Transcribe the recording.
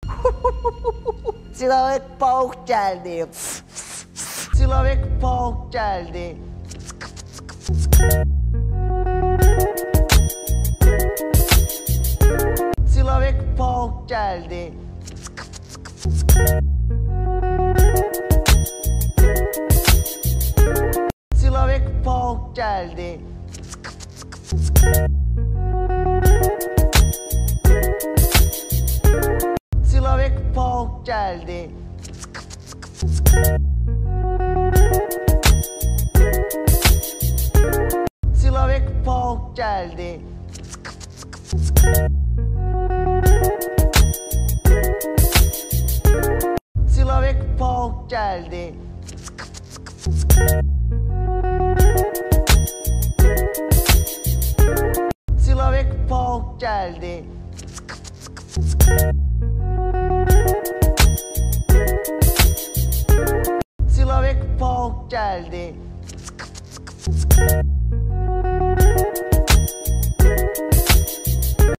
Silavek Pamuk geldi. Silavek Pamuk geldi. Silavek Pamuk geldi. Silavek Pamuk geldi. Silavek Pamuk geldi. Silavek Pamuk geldi. Silavek Pamuk geldi. Silavek Pamuk geldi. Silavek Pamuk geldi.